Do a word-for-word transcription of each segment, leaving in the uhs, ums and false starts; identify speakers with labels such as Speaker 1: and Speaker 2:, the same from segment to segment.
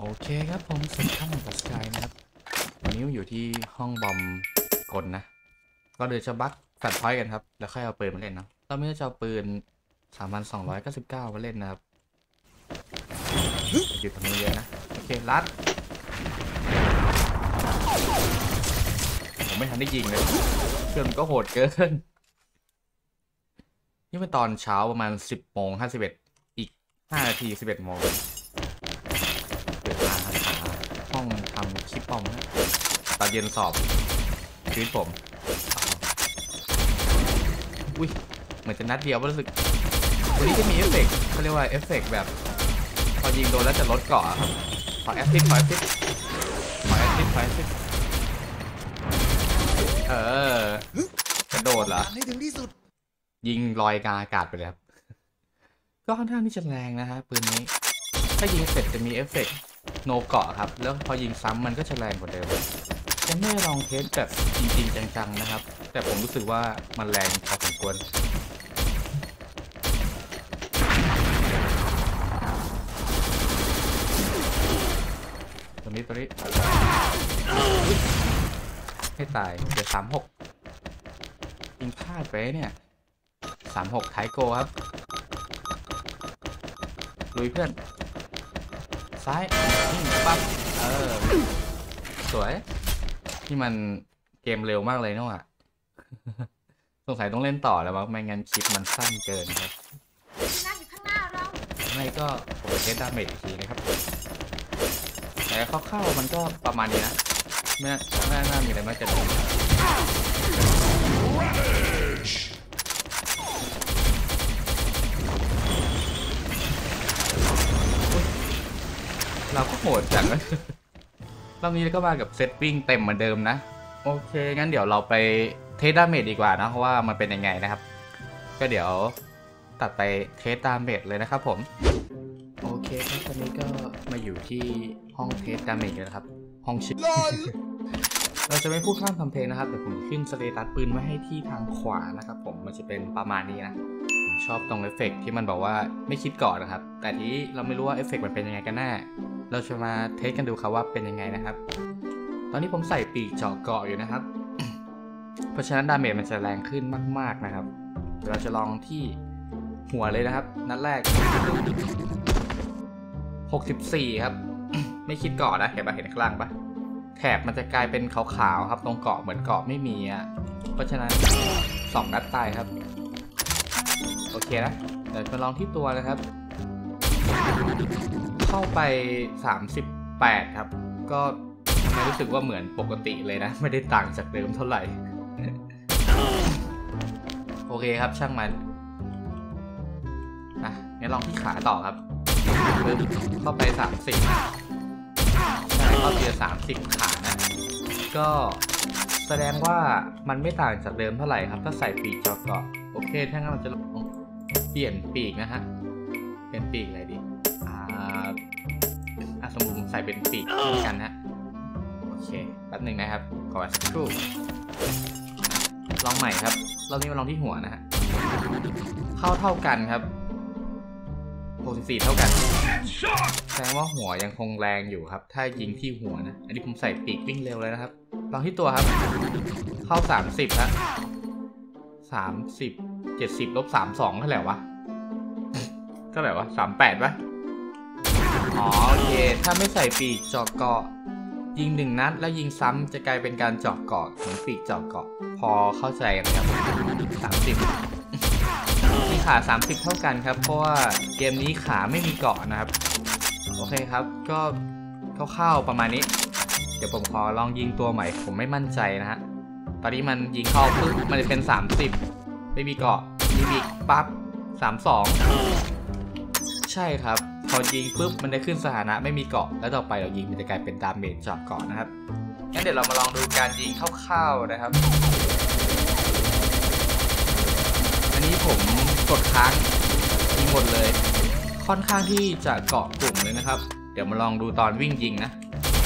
Speaker 1: โอเคครับผมสวัสดีครับผมกับสกายนะครับวันนี้อยู่ที่ห้องบอมกลนะก็เดี๋ยวจะบักแฟลชพอยต์กันครับแล้วค่อยเอาปืนมาเล่นเนาะเราไม่ได้จะเอาปืน สามพันสองร้อยเก้าสิบเก้า มาเล่นนะครับอยู่ตรงนี้เยอะนะโอเคลัดผมไม่ทันได้ยิงเลยเพื่อนก็โหดเกินนี่เป็นตอนเช้าประมาณสิบโมงห้าสิบเอ็ดอีกห้านาทีสิบเอ็ดโมงเดี๋ยวหาห้องทำคลิปปอมนะตอนเย็นสอบชีวิตผมอุ้ยเหมือนจะนัดเดียวรู้สึกวันนี้จะมีเอฟเฟกต์เขาเรียกว่าเอฟเฟกต์แบบพอยิงโดนแล้วจะลดเกาะครับขอแอสซิสต์ขอแอสซิสต์ขอแอสซิสต์ขอแอสซิสต์เออกระโดดเหรอ
Speaker 2: ให้ถึงที่สุด
Speaker 1: ยิงลอยกลางอากาศไปเลยครับก็ค่อนข้างที่จะแรงนะฮะปืนนี้ถ้ายิงเสร็จจะมีเอฟเฟกต์โนเกาะครับแล้วพอยิงซ้ำมันก็จะแรงกว่าเดิมยังไม่ลองเทสแบบจริงๆจังๆนะครับแต่ผมรู้สึกว่ามันแรงพอสมควรตัวนี้ตัวนี้ให้ตายเดี๋ยวสามหกยิงพลาดไปเนี่ยสามหกไทโกครับลุยเพื่อนซ้ายนี่ปั๊บเออสวยที่มันเกมเร็วมากเลยเนาะสงสัยต้องเล่นต่อแล้วมั้งไม่งั้นคลิปมันสั้นเกินครับไม่ก็ผมเทสดาเมจอีกทีนะครับแต่คร่าวๆมันก็ประมาณนี้นะไม่น่าน่ามีอะไรมากจะโดนเราก็โหดจังนะรอบนี้ก็มากับเซตวิ่งเต็มเหมือนเดิมนะโอเคงั้นเดี๋ยวเราไปเทสดาเมจดีกว่านะเพราะว่ามันเป็นยังไงนะครับก็เดี๋ยวตัดไปเทสดาเมจเลยนะครับผมโอเคครับตอนนี้ก็มาอยู่ที่ห้องเทสดาเมจแล้วครับห้องชิป เราจะไม่พูดข้ามคำเพลงนะครับแต่ผมขึ้นสเตตัสปืนไว้ให้ที่ทางขวานะครับผมมันจะเป็นประมาณนี้นะผมชอบตรงเอฟเฟกที่มันบอกว่าไม่คิดก่อนนะครับแต่ที่เราไม่รู้ว่าเอฟเฟกมันเป็นยังไงกันแน่เราจะมาเทสกันดูครับว่าเป็นยังไงนะครับตอนนี้ผมใส่ปีกเจาะเกาะอยู่นะครับ เพราะฉะนั้นดาเมจมันจะแรงขึ้นมากๆนะครับเราจะลองที่หัวเลยนะครับนัดแรกหกสิบสี่ครับ ไม่คิดเกาะนะเห็นปะเห็นข้างล่างปะแถบมันจะกลายเป็นขาวๆครับตรงเกาะเหมือนเกาะไม่มีอ่ะเพราะฉะนั้นสองนัดตายครับโอเคนะเดี๋ยวมาลองที่ตัวนะครับเข้าไปสามสิบแปดครับก็ทำไมรู้สึกว่าเหมือนปกติเลยนะไม่ได้ต่างจากเดิมเท่าไหร่ โอเคครับช่างมันนะงั้นลองที่ขาต่อครับเข้าไปสามสิบได้เข้าเทียร์สามสิบขานะก็แสดงว่ามันไม่ต่างจากเดิมเท่าไหร่ครับถ้าใส่ปีกเจาะเกาะโอเคถ้างั้นเราจะลองเปลี่ยนปีกนะฮะเป็นปีกอะไรดีอ่าอ่ะสมมุติใส่เป็นปีกเหมือนกันนะโอเคแป๊บหนึ่งนะครับขอสักครู่ลองใหม่ครับเรานี้มาลองที่หัวนะฮะเข้าเท่ากันครับหกสิบสี่เท่ากันแสดงว่าหัวยังคงแรงอยู่ครับถ้ายิงที่หัวนะอันนี้ผมใส่ปีกวิ่งเร็วเลยนะครับลองที่ตัวครับเข้าสามสิบนะสามสิบเจ็ดสิบลบสามสองเท่าไหร่วะเท่าไหร่วะสามแปดปะอ๋อโอเคถ้าไม่ใส่ปีกเจาะเกาะยิงหนึ่งนัดแล้วยิงซ้ำจะกลายเป็นการเจาะเกาะเหมือนปีกเจาะเกาะพอเข้าใจกันครับสามสิบที่ขาสามสิบเท่ากันครับเพราะว่าเกมนี้ขาไม่มีเกาะนะครับโอเคครับก็คร่าวๆประมาณนี้เดี๋ยวผมขอลองยิงตัวใหม่ผมไม่มั่นใจนะฮะตอนนี้มันยิงเข้าปึ๊บมันจะเป็นสามสิบไม่มีเกาะมีบีกปั๊บสามสองใช่ครับพอยิงปุ๊บมันได้ขึ้นสถานะไม่มีเกาะแล้วต่อไปเรายิงมันจะกลายเป็นดาเมจเจาะเกาะนะครับงั้นเดี๋ยวเรามาลองดูการยิงคร่าวๆนะครับอันนี้ผมกดค้างยิงหมดเลยค่อนข้างที่จะเกาะกลุ่มเลยนะครับเดี๋ยวมาลองดูตอนวิ่งยิงนะ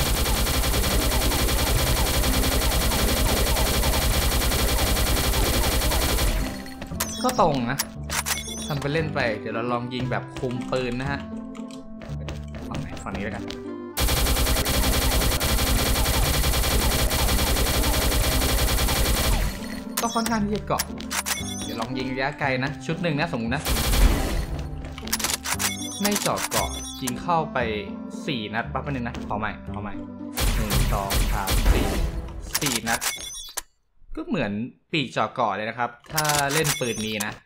Speaker 1: ก็ตรงนะทำไปเล่นไปเดี๋ยวเราลองยิงแบบคุมปืนนะฮะฝั่งไหนฝั่งนี้แล้วกันก็ค่อนข้างที่จะเกาะเดี๋ยวลองยิงระยะไกลนะชุดหนึ่งนะสมมตินะไม่เจาะเกาะยิงเข้าไปสี่นัดปั๊บนึงนะพอไหมพอไหมหนึ่งสองสามสี่สี่นัดก็เหมือนปีกเจาะเกาะเลยนะครับถ้าเล่นปืนนี้นะ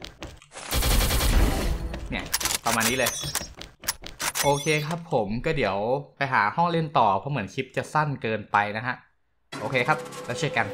Speaker 1: เนี่ยประมาณนี้เลยโอเคครับผมก็เดี๋ยวไปหาห้องเล่นต่อเพราะเหมือนคลิปจะสั้นเกินไปนะฮะโอเคครับแล้วเจอกัน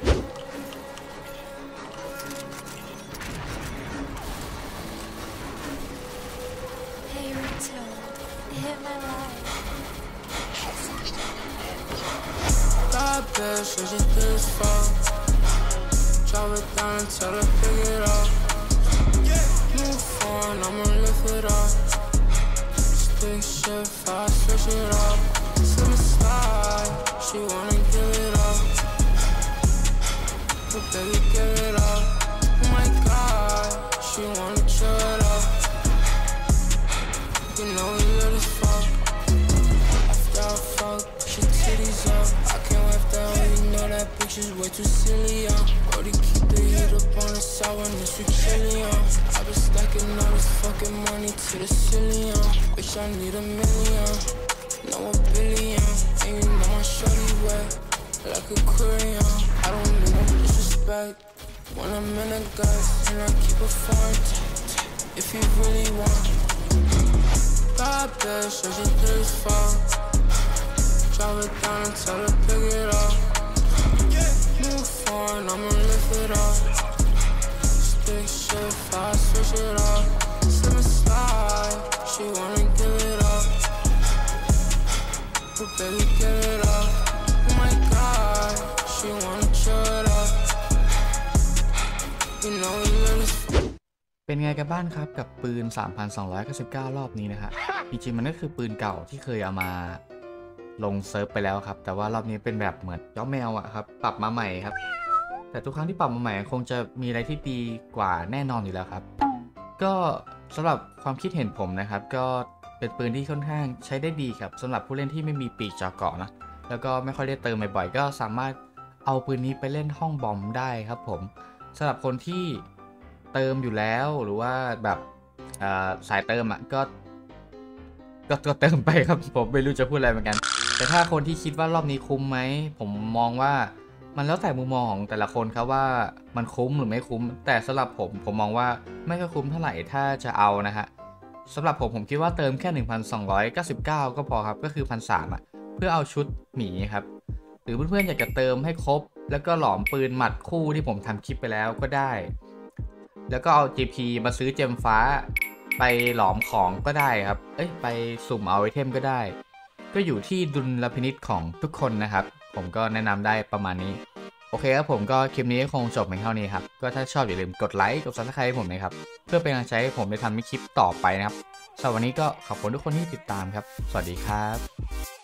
Speaker 2: Big shit, fast, switch it up. Slip and slide, she wanna give it up. But baby, give it up. Oh my god, she wanna chill it up. You know we lit as fuck. After I fuck, she titties up. I can't wait that way, you know that bitch is way too silly, uh. Already keep the heat up on the side when it's we chillin', uh. I've been stacking all this fucking money to the ceiling, uh. Bitch, I need a million, no a billion. And you know my shorty wet, like a Korean. I don't need no disrespect when I'm in the guts, and I keep a phone if you really want. Bad bitch, so she good as fuck. Drive it down and tell her pick it up. New phone, I'ma lift it up. Stick shit, fast, switch it up. Slip and slide, she wanna give it up. But baby, give it up. Oh my god, she wanna chill it up. You know we live this.
Speaker 1: เป็นไงกันบ้างครับกับปืน สามพันสองร้อยเก้าสิบเก้า รอบนี้นะฮะจริงๆมันก็คือปืนเก่าที่เคยเอามาลงเซิร์ฟไปแล้วครับแต่ว่ารอบนี้เป็นแบบเหมือนย้อมแมวอะครับปรับมาใหม่ครับแต่ทุกครั้งที่ปรับมาใหม่คงจะมีอะไรที่ดีกว่าแน่นอนอยู่แล้วครับก็สำหรับความคิดเห็นผมนะครับก็เป็นปืนที่ค่อนข้างใช้ได้ดีครับสำหรับผู้เล่นที่ไม่มีปีกเจาะเกาะนะแล้วก็ไม่ค่อยได้เติมบ่อยๆก็สามารถเอาปืนนี้ไปเล่นห้องบอมได้ครับผมสำหรับคนที่เติมอยู่แล้วหรือว่าแบบสายเติมอ่ะก็ก็เติมไปครับผมไม่รู้จะพูดอะไรเหมือนกันแต่ถ้าคนที่คิดว่ารอบนี้คุ้มไหมผมมองว่ามันแล้วแต่มุมมองของแต่ละคนครับว่ามันคุ้มหรือไม่คุ้มแต่สำหรับผมผมมองว่าไม่ค่อยคุ้มเท่าไหร่ถ้าจะเอานะฮะสำหรับผมผมคิดว่าเติมแค่ หนึ่งพันสองร้อยเก้าสิบเก้า ก็พอครับก็คือ หนึ่งพันสามร้อย อ่ะเพื่อเอาชุดหมีครับหรือเพื่อนๆอยากจะเติมให้ครบแล้วก็หลอมปืนหมัดคู่ที่ผมทำคลิปไปแล้วก็ได้แล้วก็เอา จี พี มาซื้อเจมฟ้าไปหลอมของก็ได้ครับเอ้ยไปสุ่มเอาไอเทมก็ได้ก็อยู่ที่ดุลพินิจของทุกคนนะครับผมก็แนะนำได้ประมาณนี้โอเคครับผมก็คลิปนี้คงจบเพียงเท่านี้ครับก็ถ้าชอบอย่าลืมกดไลค์กด ซับสไครบ์ ให้ผมนะครับเพื่อเป็นกำลังใจให้ผมได้ทำคลิปต่อไปนะครับสำหรับวันนี้ก็ขอบคุณทุกคนที่ติดตามครับสวัสดีครับ